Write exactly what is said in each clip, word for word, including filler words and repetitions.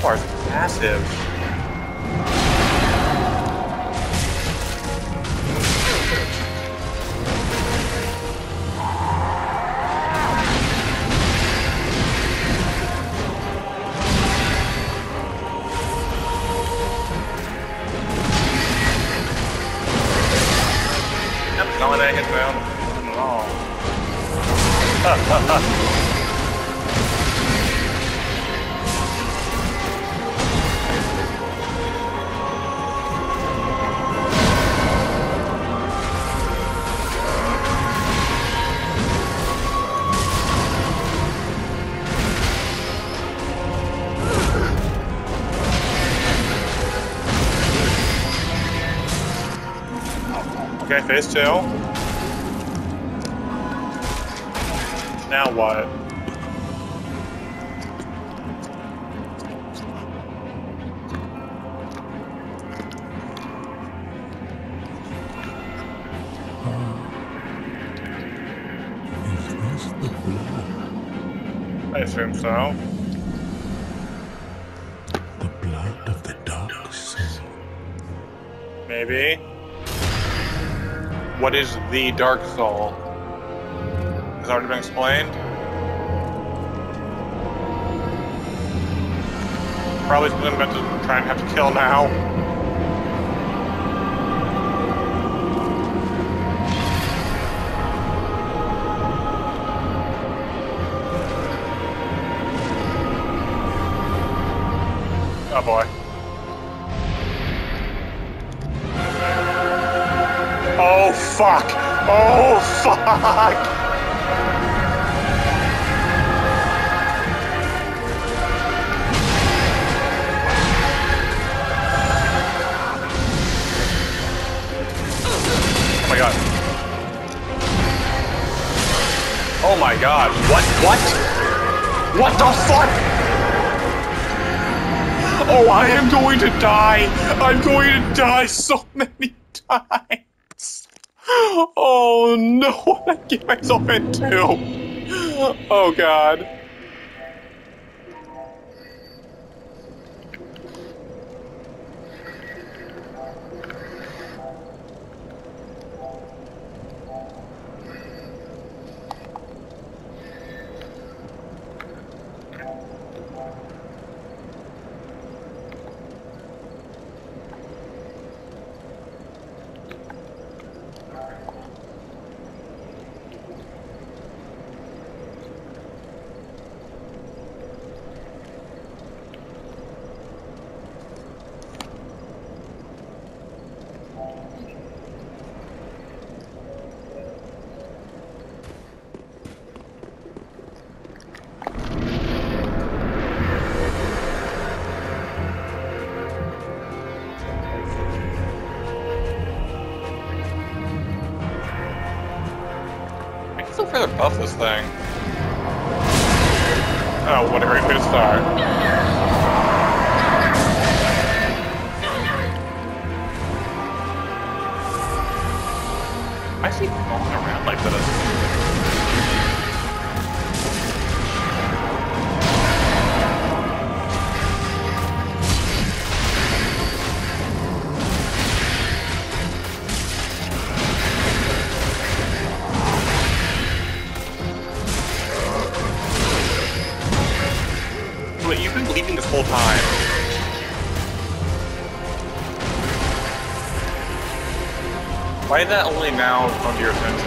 bar is massive. That's not that hit down at all. Ha ha ha. Okay, phase two. Now what? Is this the blood? I assume so. The blood of the dark soul. Maybe. What is the Dark Soul? Has already been explained? Probably something I'm about to try and have to kill now. Oh boy. Oh fuck! Oh fuck! Oh my god. Oh my god. What? What? What the fuck? Oh, I am going to die! I'm going to die so many times! Oh no, what did I get myself into? Oh god. Still further buff this thing. Oh, what a great way to start. Why is he going around like this? Wait, you've been bleeding this whole time. Why did that only now come to your attention?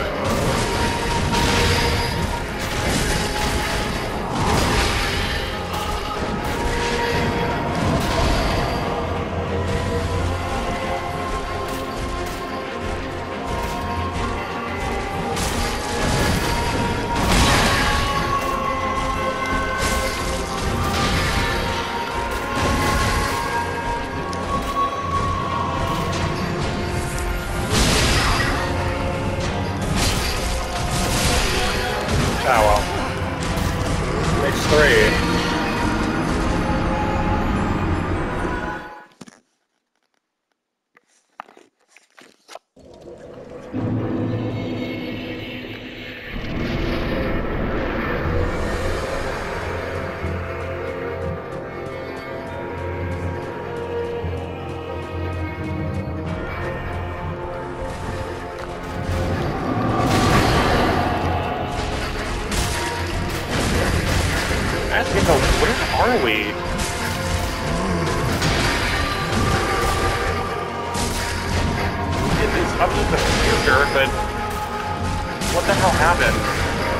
we? It's up to the future, but what the hell happened?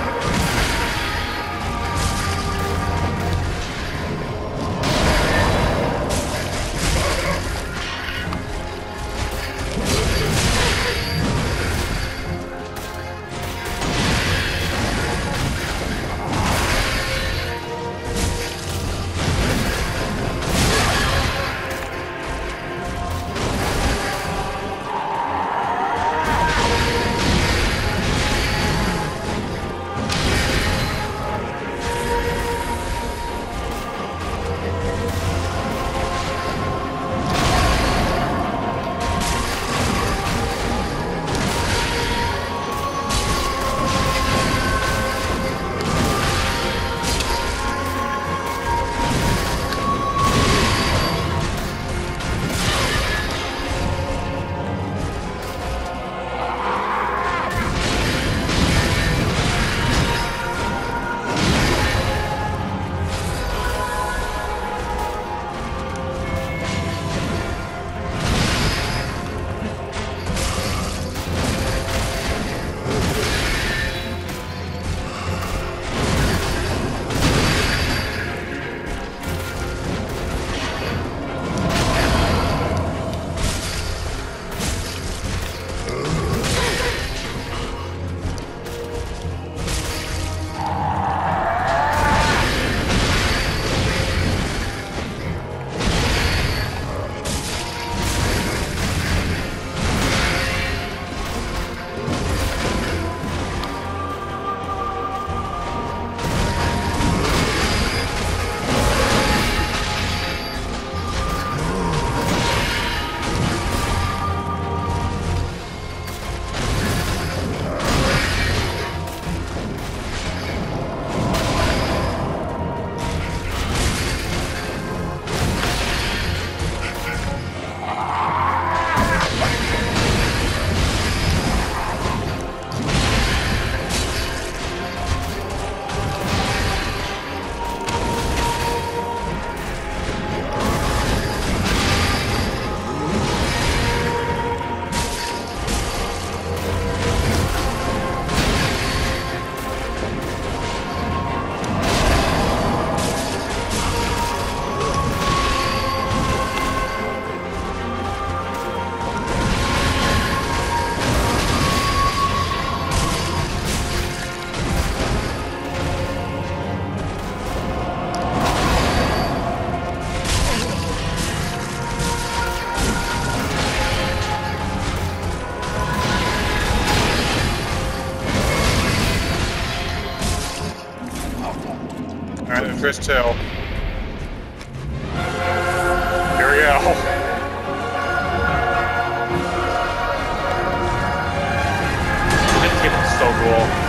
Fish tail. Here we go. This game is so cool.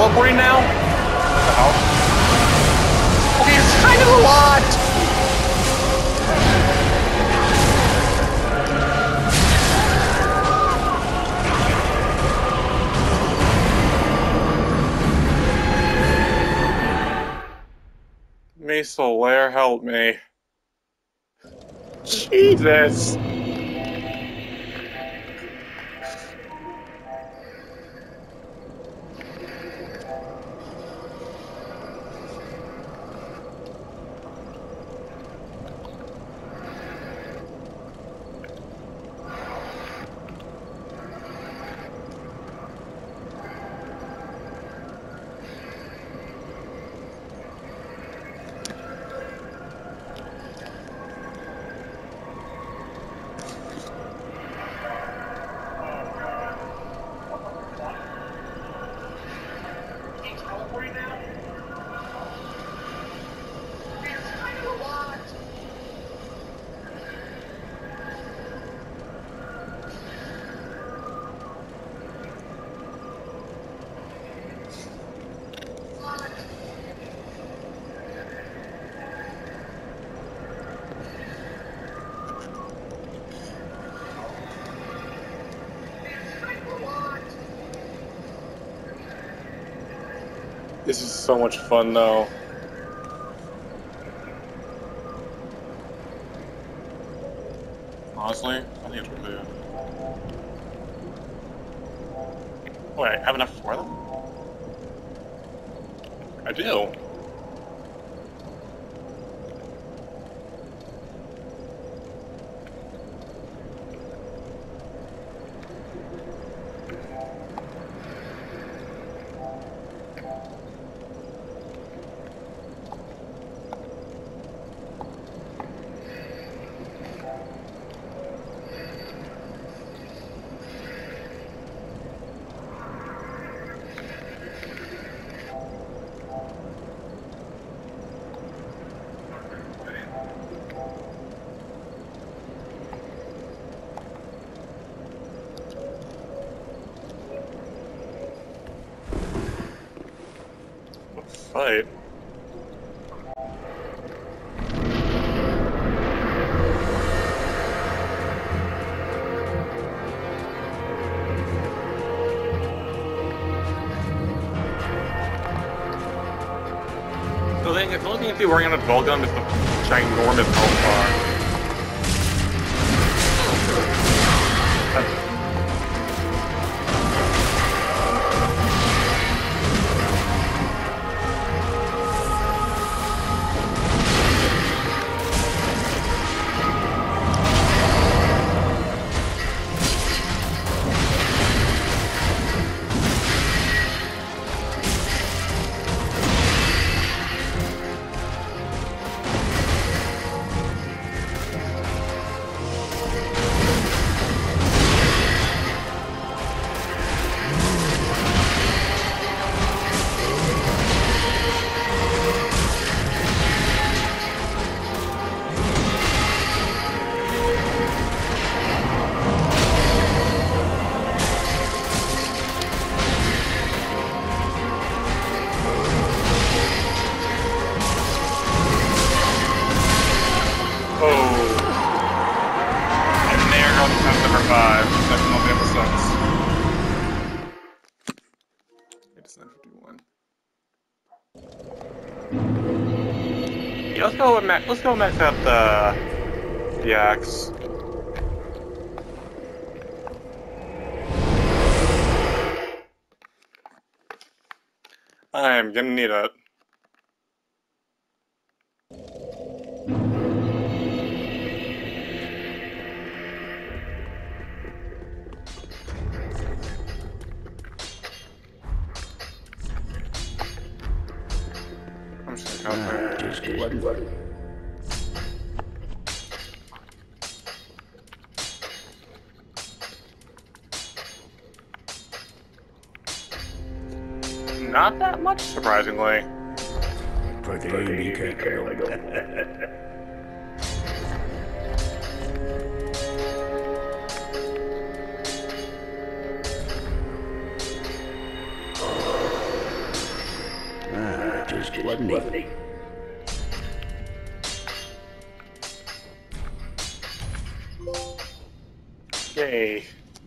teleporting now? What the hell? Okay, it's kind of a lot! Mesa Lair, help me. Jesus! This is so much fun though. Honestly, I think it's worth it. Wait, I have enough for them? I do. Fight. So then, if looking at the working on a Volgun with the ginormous health bar. Yeah, let's go. Ma let's go max out the the axe. I am gonna need it. I'm just gonna go there. Just one. Not that much, surprisingly. Pretty capable. it, wasn't he? Yay.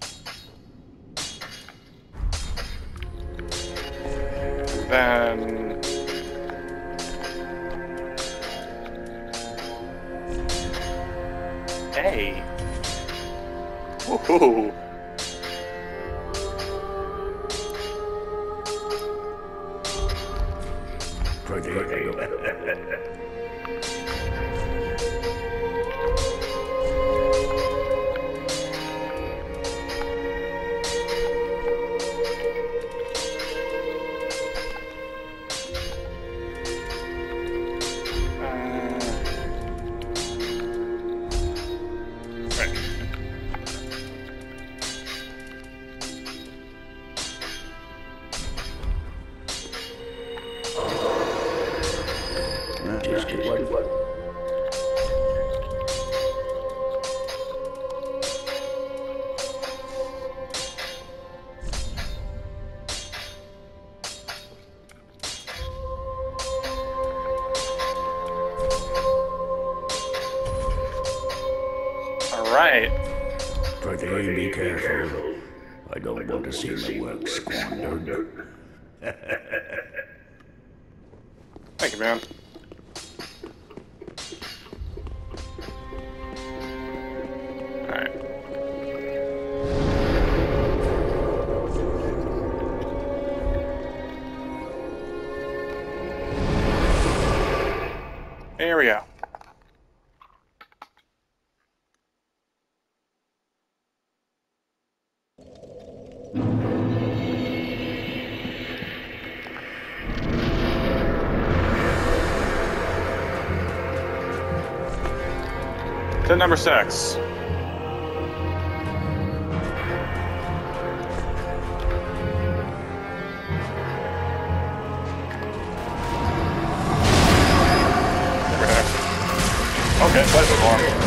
Then... Hey. Woohoo. Just it, wasn't he? Alright. Pretty be careful. I don't want to see my work squandered. Thank you, man. Alright. There we go. To number six. Okay, that's a more.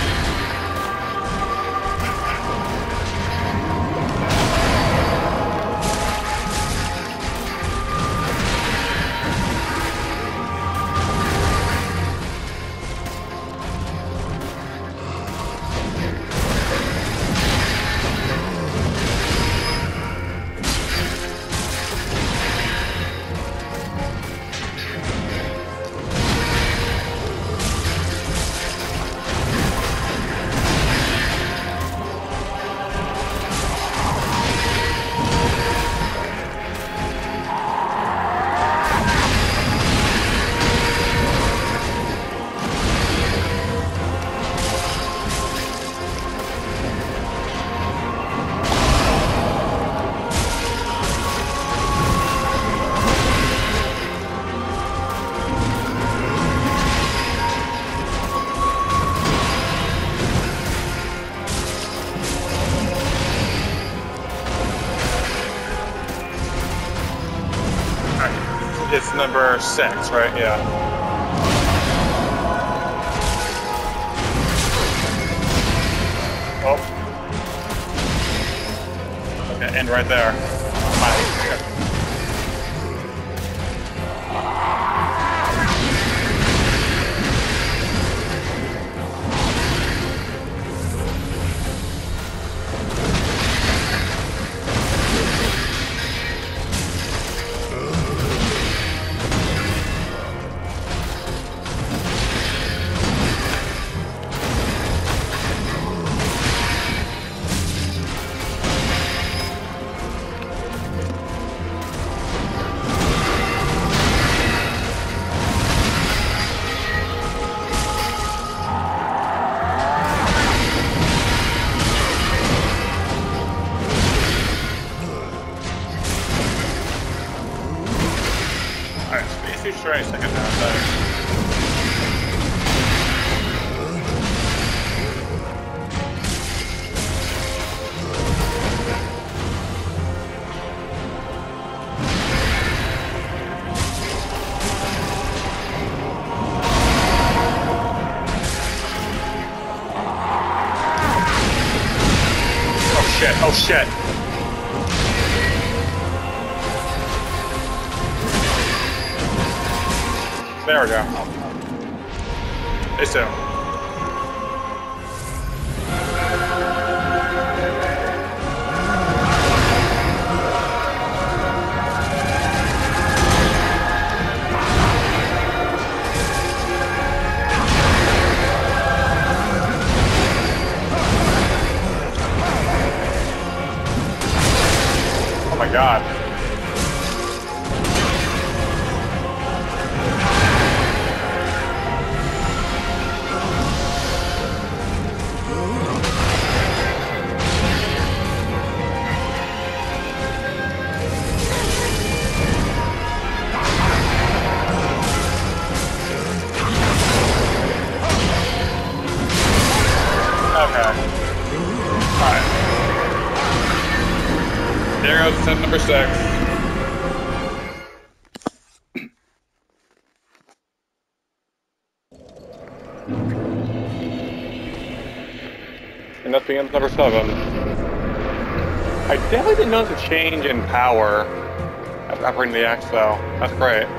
It's number six, right? Yeah. Oh. Okay, and right there. Hi. Right, second half there. Oh shit, oh shit. There we go. It's him. Oh my god. Okay. Alright. There goes attempt number six. And that begins number seven. I definitely didn't notice a change in power after operating the axe, though. That's great.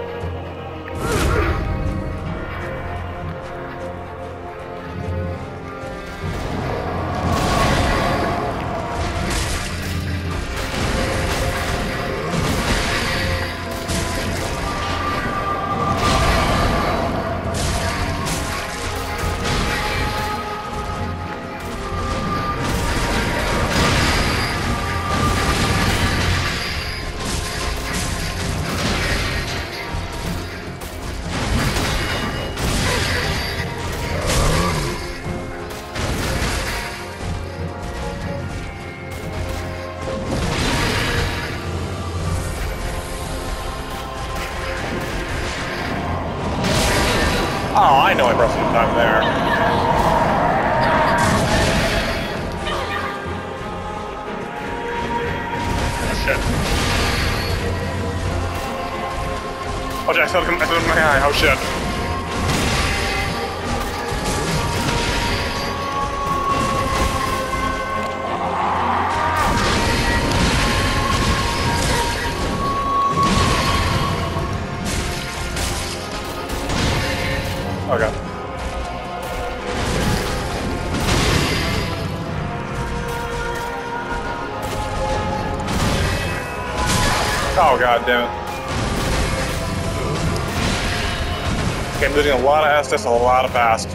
Oh, I know I brought some time there. Oh, shit. Oh, shit, I saw him, I saw him in my eye. Oh, shit. Oh, God. Oh, God damn it. Okay, I'm losing a lot of Estus, a lot of fast.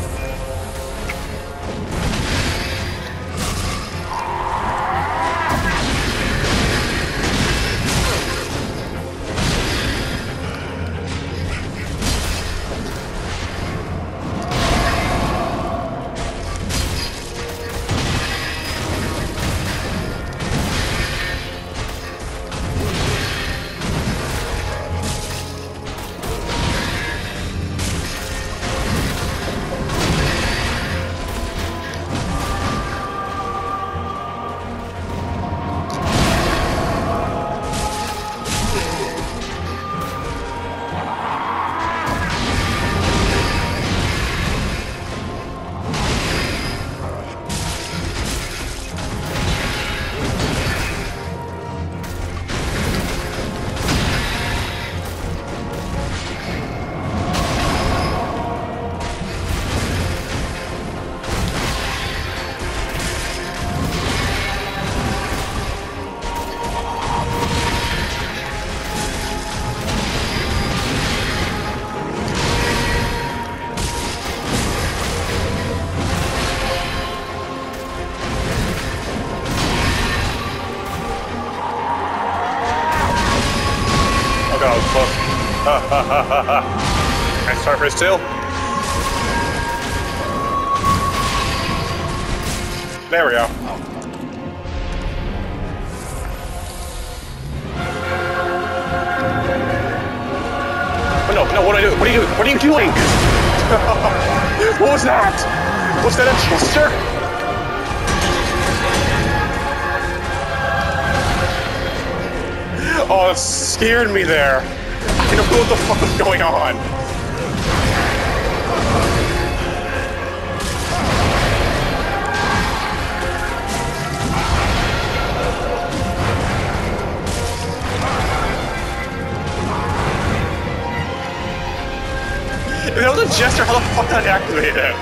God, that was close. Ha ha ha ha ha. Nice start for his tail. There we go. Oh, no, no, what are you doing? What are you doing? What are you doing? What was that? Was that a Chester? Oh, it scared me there. I don't know what the fuck is going on. was a gesture, how the fuck did I activate it?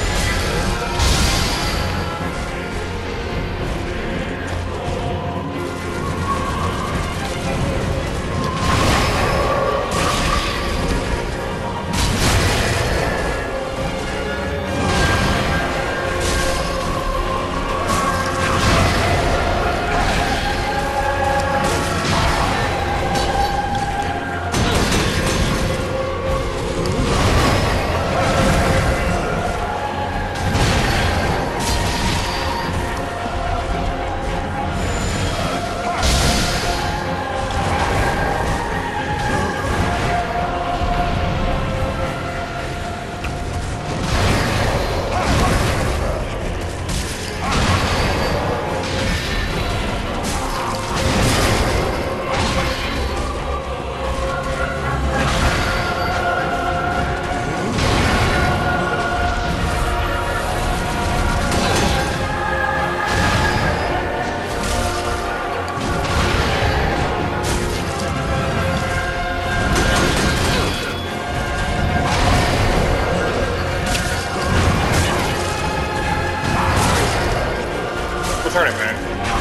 Turning, man.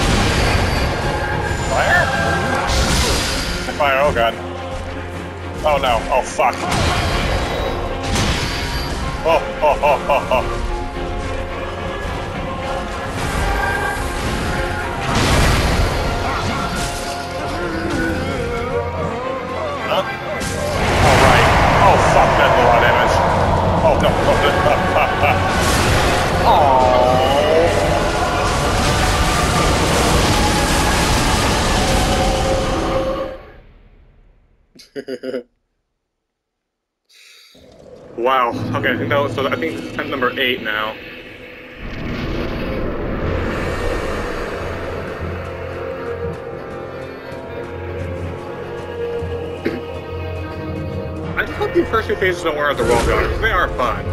Fire? Fire, oh god. Oh no, oh fuck. Oh, oh, oh, oh, oh. Huh? Oh right. Oh fuck, that's a lot of damage. Oh no, oh, oh. Wow. Okay, no, so I think it's time number eight now. I just hope the first two phases don't wear out the roll guard, because they are fun.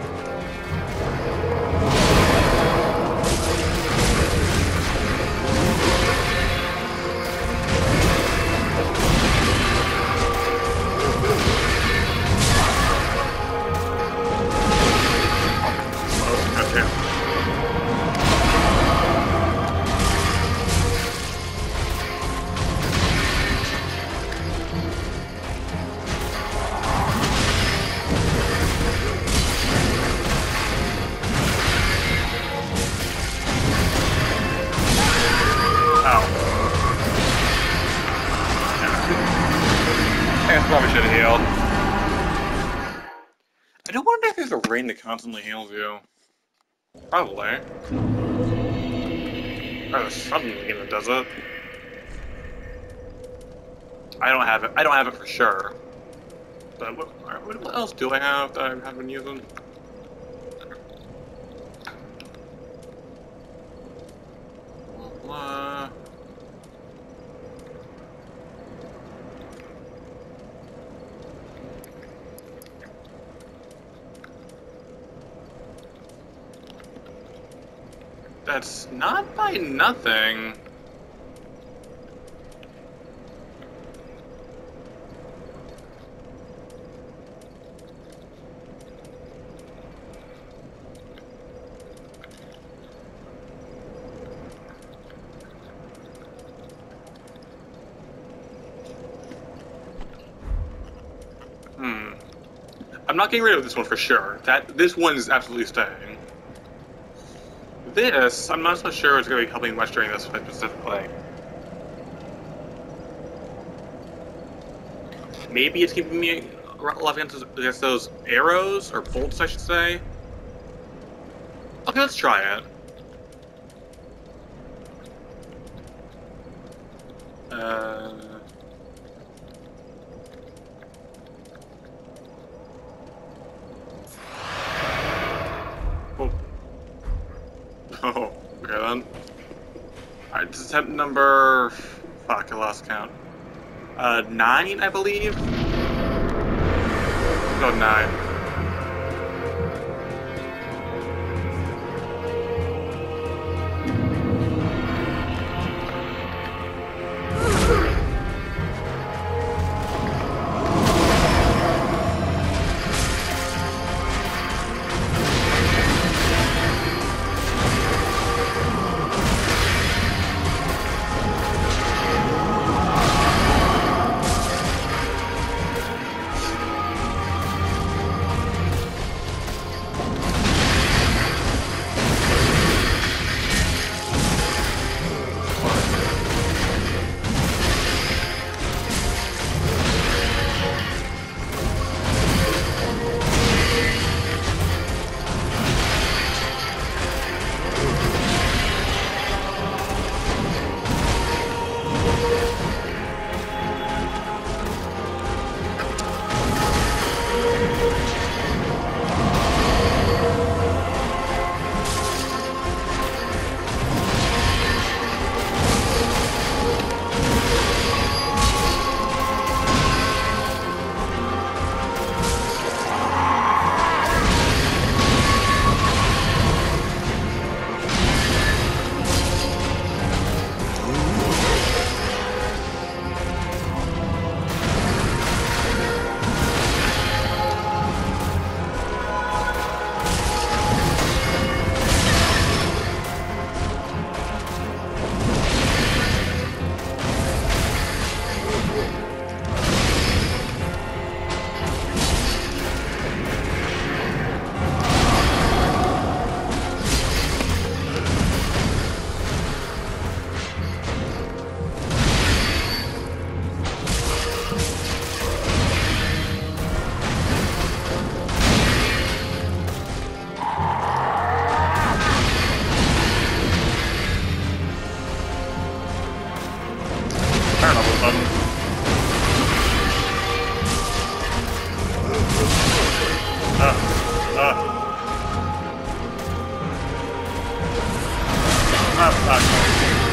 Probably should have healed. I don't wonder if there's a rain that constantly heals you. Probably. Or there's something in the game that does it. I don't have it. I don't have it for sure. But what, what else do I have that I haven't been using? Uh, That's not by nothing. Hmm. I'm not getting rid of this one for sure. That this one is absolutely staying. This, I'm not so sure it's going to be helping much during this fight specifically. Maybe it's keeping me alive against, against those arrows, or bolts I should say. Okay, let's try it. Uh... Oh, okay then. Alright, this is attempt number... Fuck, I lost count. Uh, nine, I believe? No, nine.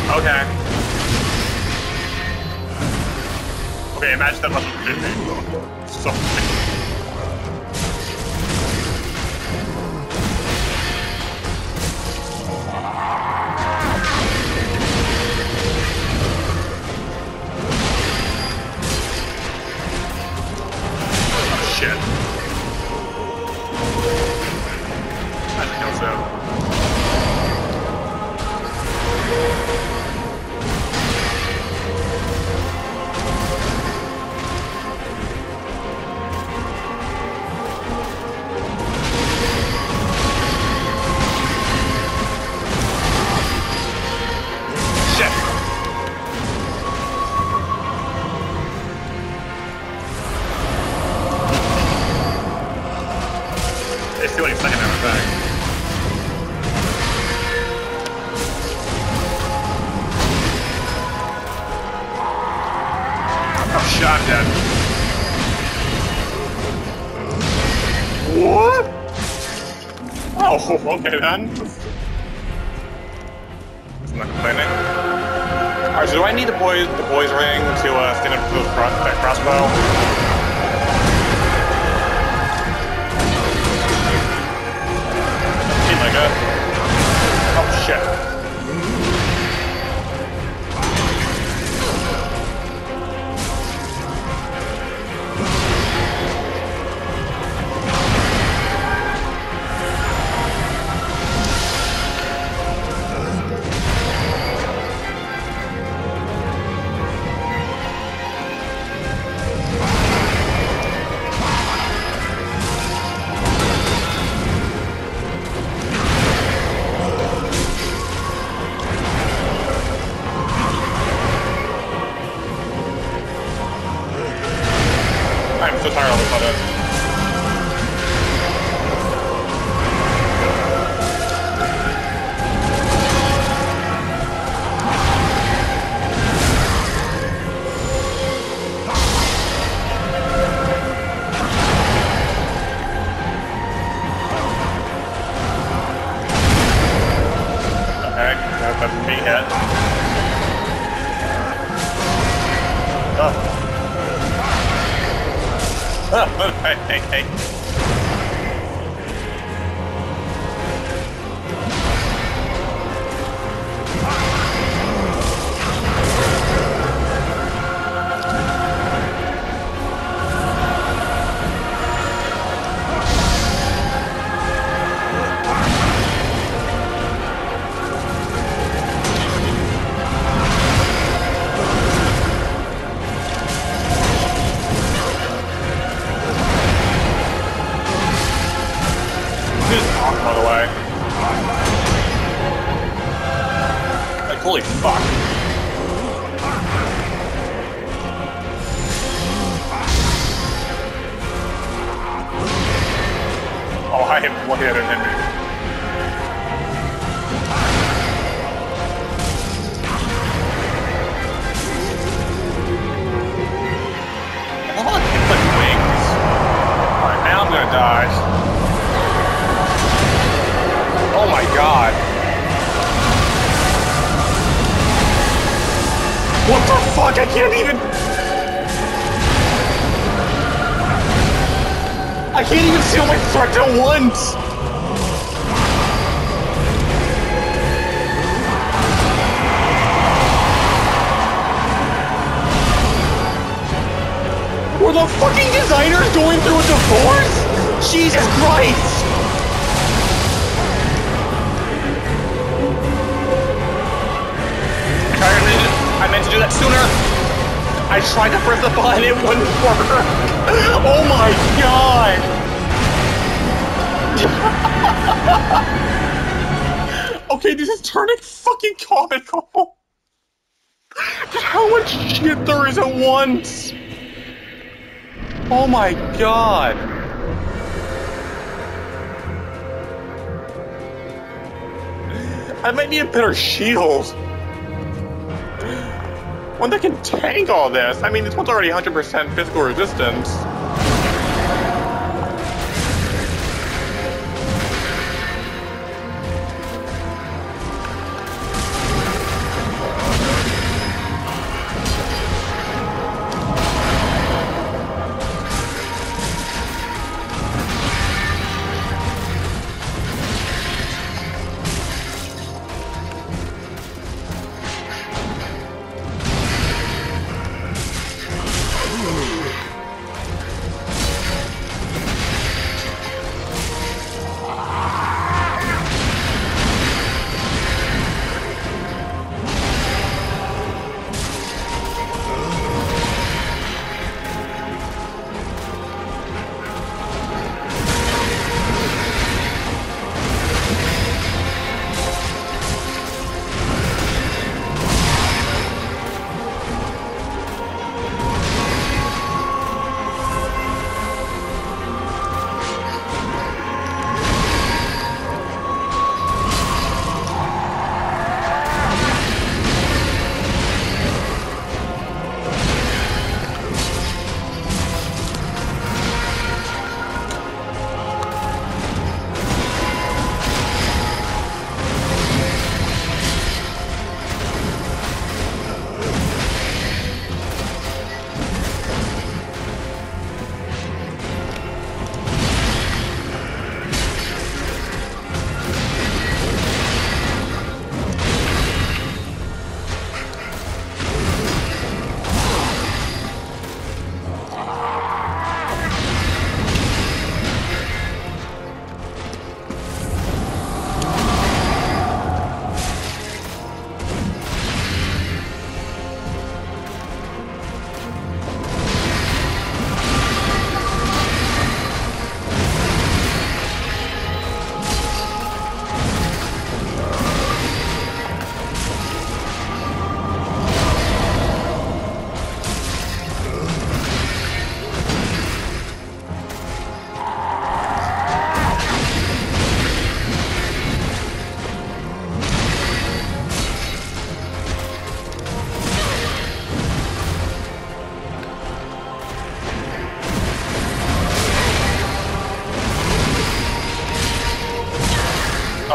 Okay. Okay, imagine that wasn't moving. Something. Shit. I didn't know so. It's doing a second hour back. Oh shit, I'm dead. What? Oh, okay then. I'm not complaining. Alright, so do I need the boy the boys ring to uh, stand up to the cross that crossbow? Oh shit. I'm so tired all of a sudden. Okay, that's a big hit. Oh. hey, hey, hey. By the way. Like, holy fuck. Oh, I hit one hit and hit me. Oh, I hit like wings. Alright, now I'm gonna die. Oh my god. What the fuck? I can't even... I can't even seal my threat at once! Were the fucking designers going through a divorce? Jesus Christ! I meant to do that sooner. I tried to press the button, it wouldn't work. Oh my god. Okay, this is turning fucking comical. Just how much shit there is at once. Oh my god. I might need a better shield. One that can tank all this. I mean, this one's already one hundred percent physical resistance.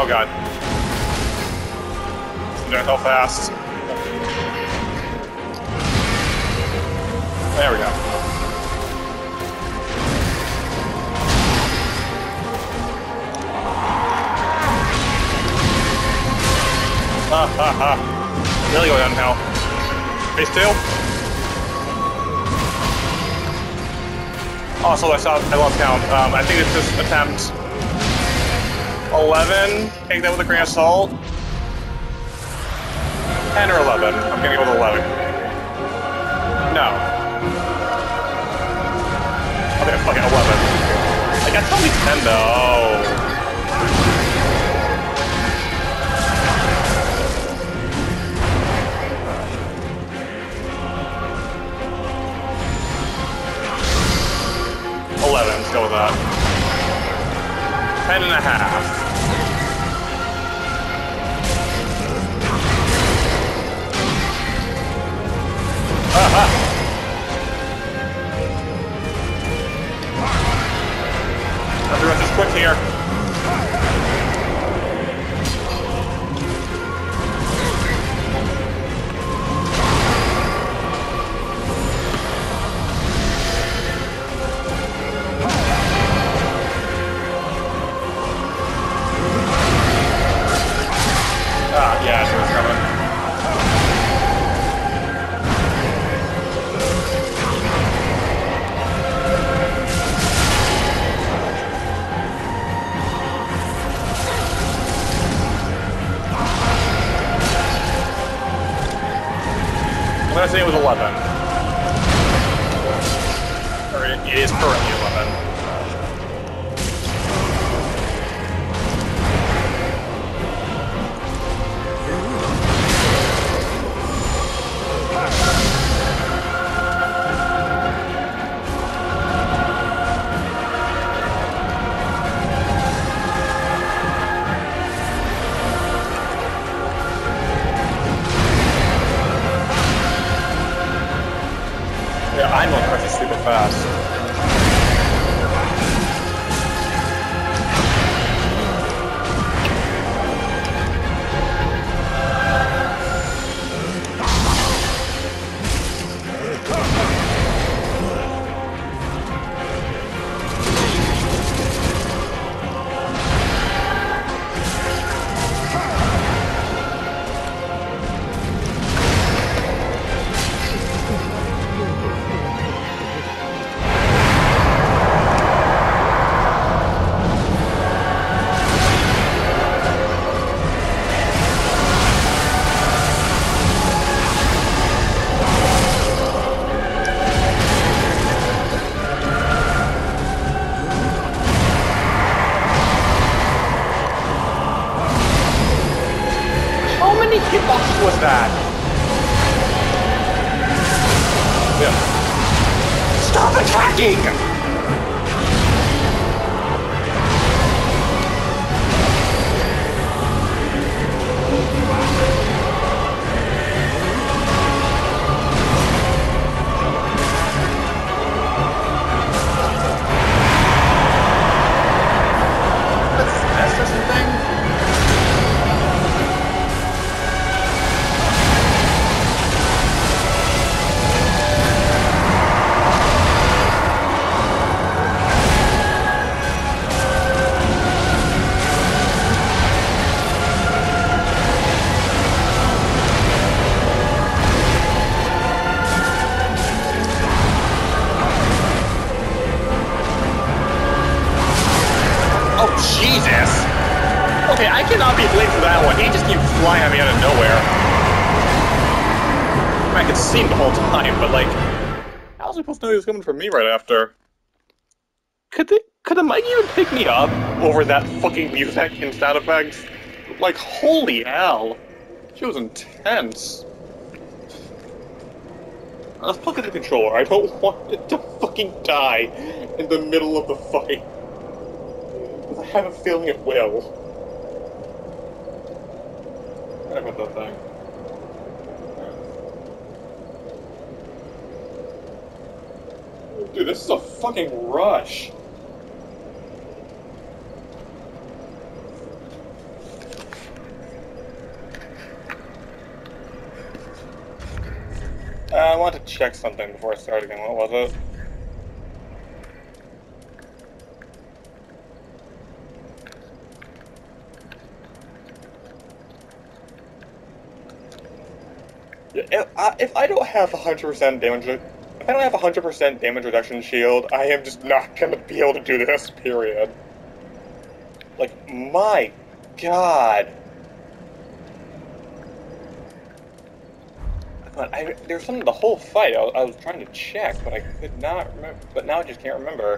Oh god. Doing so fast. There we go. Ha ha ha. Really go down now. Phase two. Also, I saw, I lost count. Um, I think it's just attempt eleven. Take that with a grain of salt. ten or eleven. I'm gonna go with eleven. No. Okay, fucking eleven. I got tell me ten though. eleven, let's go with that. ten and a half. Aha! Have to run this quick here. Ah, yeah, I knew it was coming. I'm gonna say it was eleven. Or it, it is currently eleven. Yeah, I know Crush is super fast. What was that? Yeah. Stop attacking! That's just a thing. Jesus! Okay, I cannot be blamed for that one. He just keeps flying at me out of nowhere. I, mean, I could see him the whole time, but like, how was I supposed to know he was coming for me right after? Could they, could the mic even pick me up over that fucking music and sound effects? Like, holy hell! She was intense. Let's plug in the controller. I don't want it to fucking die in the middle of the fight. I have a feeling it will. I got that thing. Dude, this is a fucking rush. Uh, I want to check something before I start again. What was it? If I, if I don't have one hundred percent damage, if I don't have one hundred percent damage reduction shield, I am just not going to be able to do this, period. Like, my god. But I, there was something the whole fight I, I was trying to check, but I could not remember, but now I just can't remember.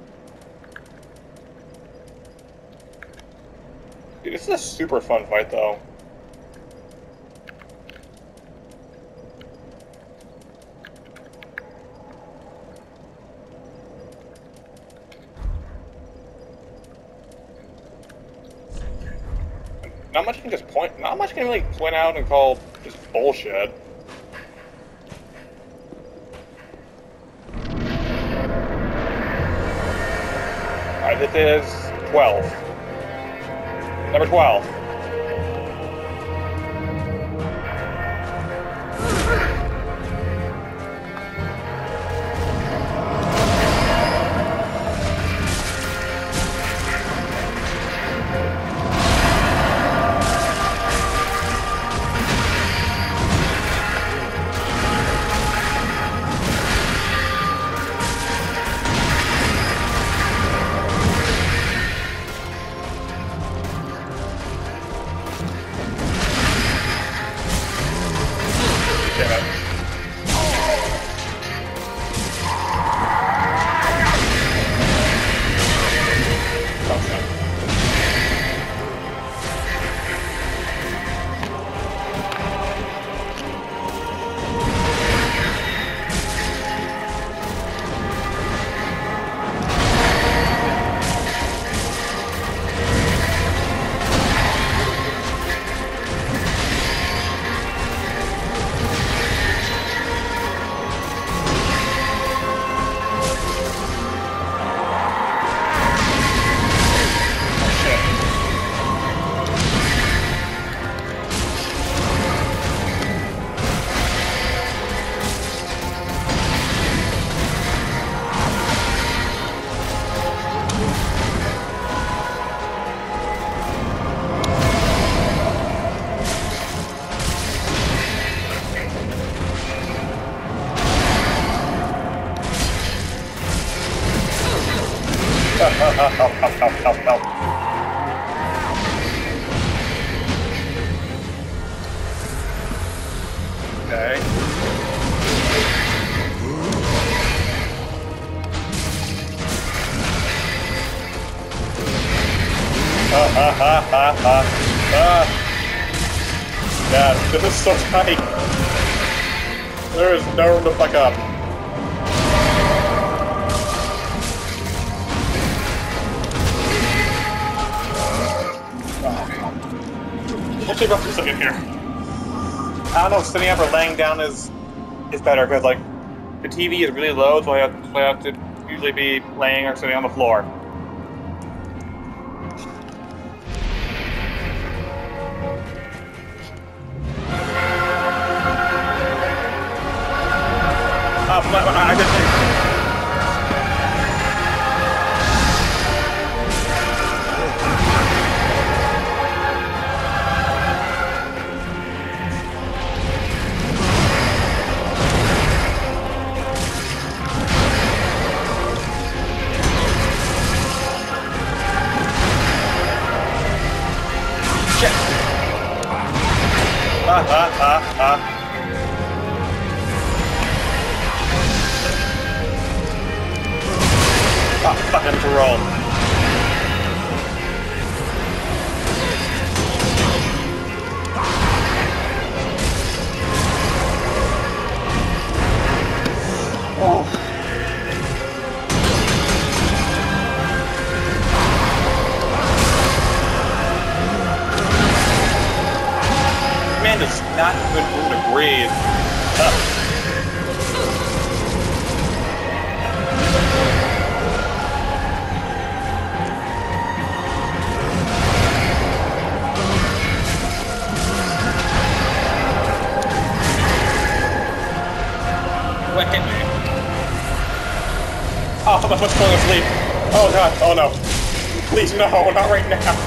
Dude, this is a super fun fight, though. Not much can just point. Not much can really point out and call just bullshit. Alright, this is twelve. Number twelve. Help, help, help, help, help, help. Okay. Ha ha ha ha ha. Ah. God, this is so tight. There is no room to fuck up. Actually, about for a second here. I don't know if sitting up or laying down is is better because like the T V is really low, so I have, so I have to usually be laying or sitting on the floor. Uh, but I, I just. Ha ha ha ha. Oh, fucking roll. Oh. Man, does not good room to breathe. Uh. Quicken me. Oh, I'm much falling asleep. Oh god, oh no. Please, no, not right now.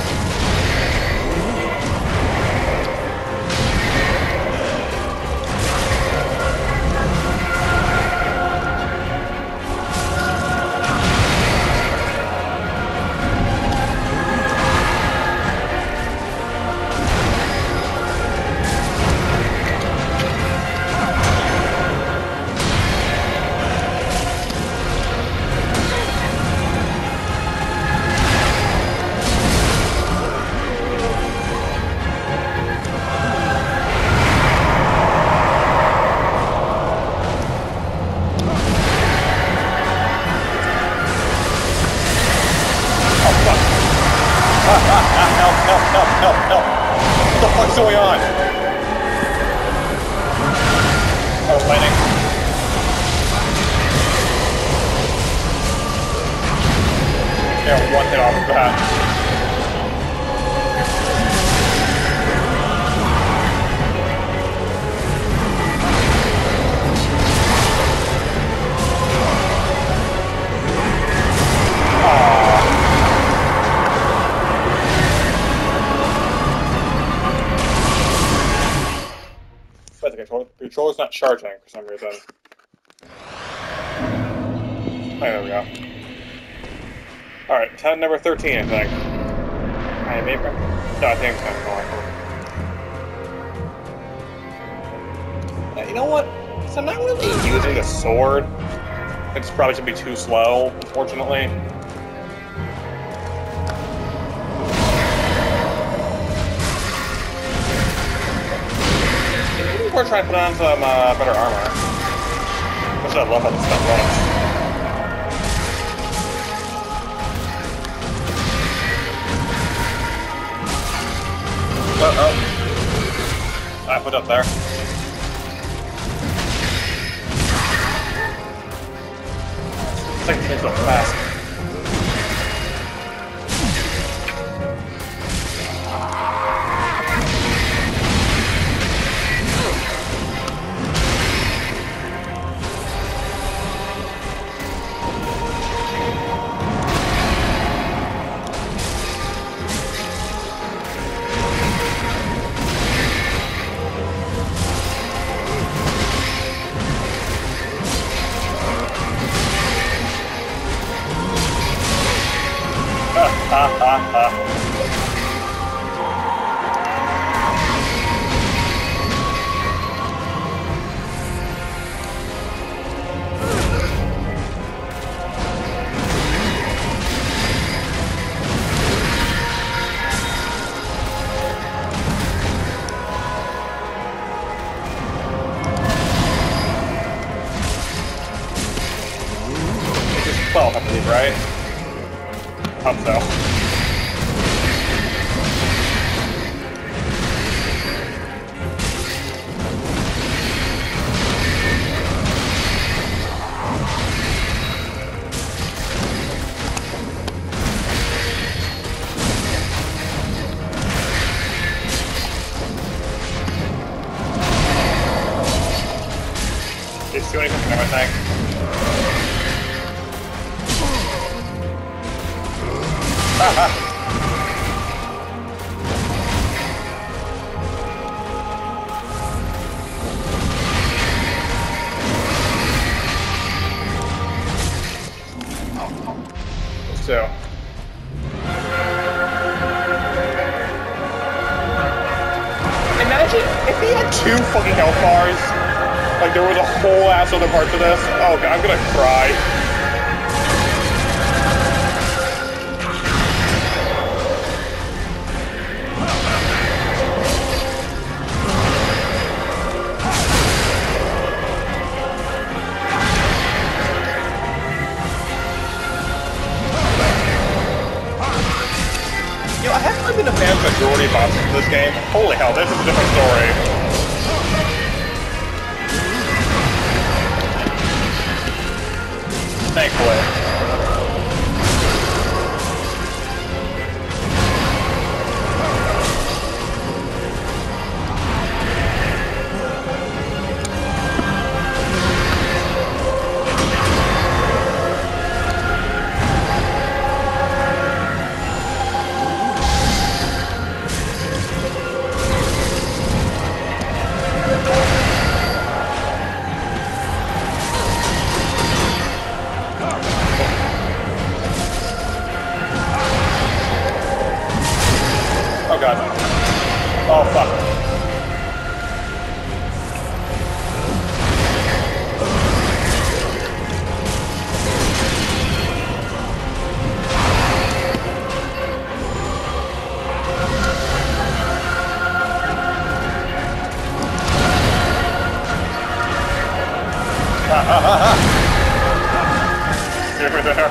What's going on? Oh, lightning. Yeah, one hit off the bat. The controller's not charging for some reason. Oh, there we go. Alright, ten number thirteen, I think. I maybe. No, I think it's kind of going. Uh, you know what? So I'm not really using the sword. It's probably going to be too slow, unfortunately. We're trying to put on some uh, better armor. Which I love how this stuff looks. Uh oh. I put up there. It's like it's so fast. Ha ha ha. This is twelve, I believe, right? Hope so. It's doing something, I think. Ah, so. Imagine if he had two fucking health bars. Like there was a whole ass other part to this. Oh god, I'm gonna cry. You know, I haven't really been a fan of the majority of bosses in this game. Holy hell, this is a different story. Thankfully. Over there.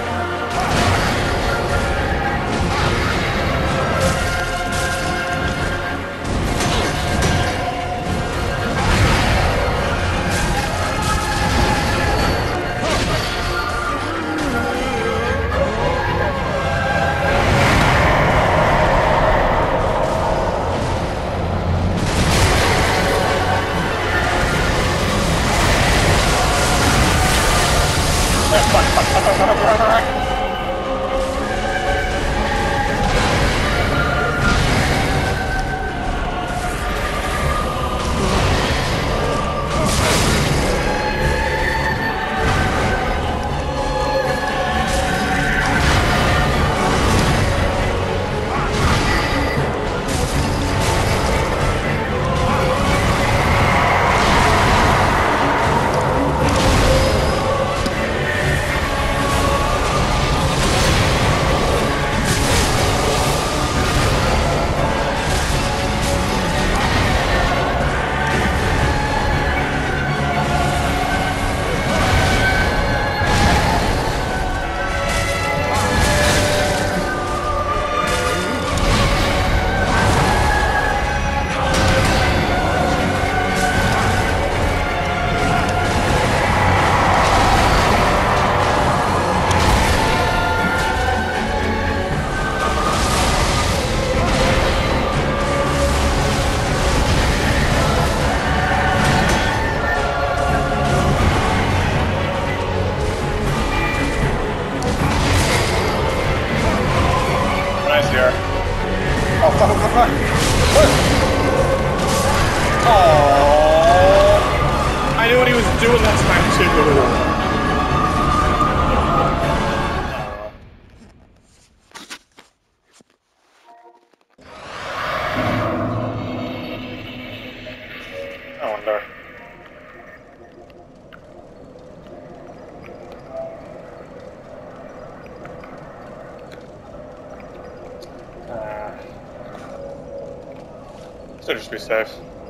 Nice here. Oh, fuck, fuck, fuck. Oh. I knew what he was doing last time, too. I wonder. Uh, so just be safe.